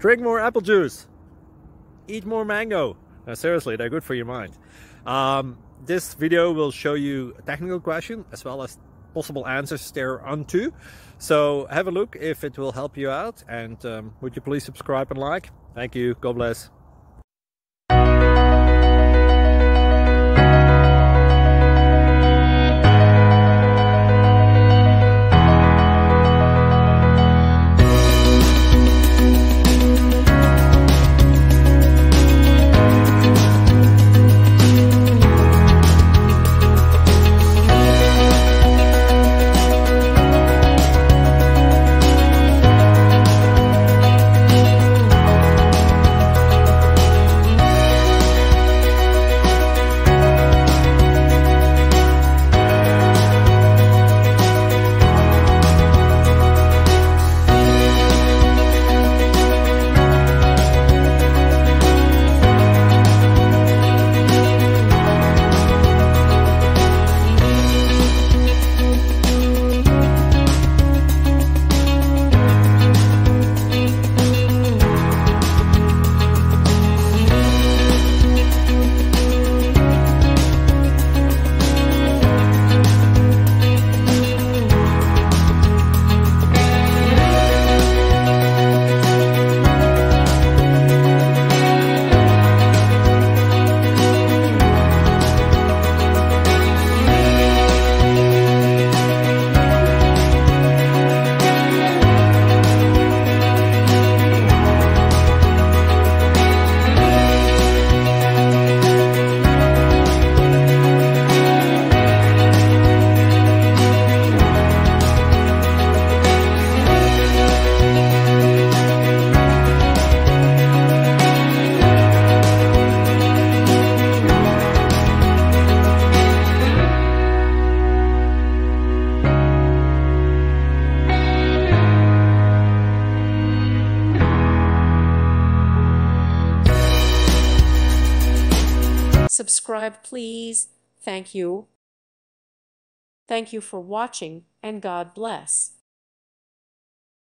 Drink more apple juice. Eat more mango. No, seriously, they're good for your mind. This video will show you a technical question as well as possible answers thereunto. So have a look if it will help you out, and would you please subscribe and like? Thank you. God bless. Subscribe, please. Thank you. Thank you for watching, and God bless.